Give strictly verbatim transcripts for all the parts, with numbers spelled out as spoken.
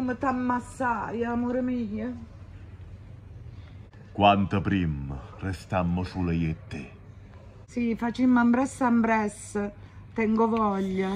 come t'ammassai, amore mio. Quanto prima restammo solo io e te. Sì, facciamo ambressa ambressa, tengo voglia.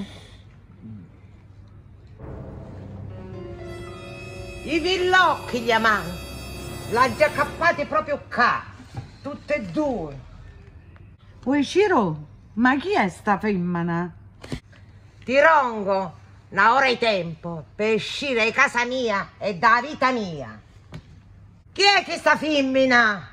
I villocchi gli amanti, l'ha già cappati proprio qua, tutte e due. Uè Ciro, ma chi è sta femmina? Ti rongo, una ora di tempo per uscire di casa mia e da vita mia. Chi è che sta femmina?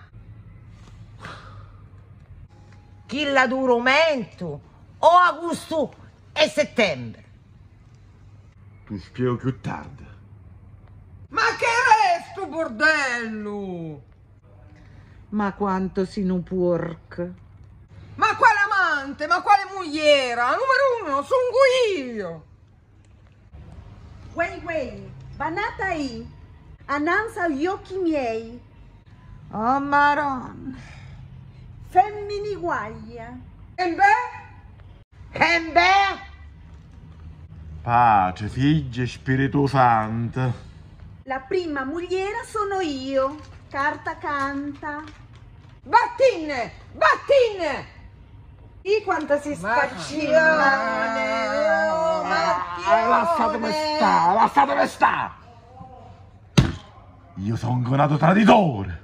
Chi la dura aumento o agosto e settembre? Tu spiego più tardi. Ma che è sto bordello? Ma quanto si nu porc. Ma quale amante? Ma quale mogliera? Numero uno, sono io. Uè, uè, banata aí, annanza agli occhi miei, Oh Maron. femmini guaglia. E beh? E beh? Pace, figlia e Spirito Santo. La prima mogliera sono io, carta canta. Battine, battine. E quanta si Marcione, spaccione. oh, Marchione. Lasciatemi sta, lasciatemi sta. Io sono un conato traditore.